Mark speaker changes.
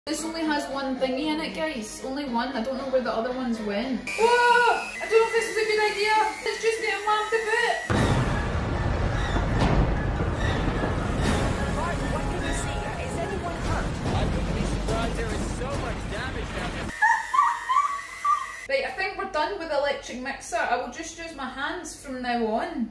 Speaker 1: This only has one thingy in it, guys. Only one. I don't know where the other ones went. Whoa! I don't know if this is a good idea. It's just getting lamped a bit.
Speaker 2: What can you see? Is anyone hurt?
Speaker 3: I wouldn't be surprised, there is so much damage down there.
Speaker 1: Right, I think we're done with the electric mixer. I will just use my hands from now on.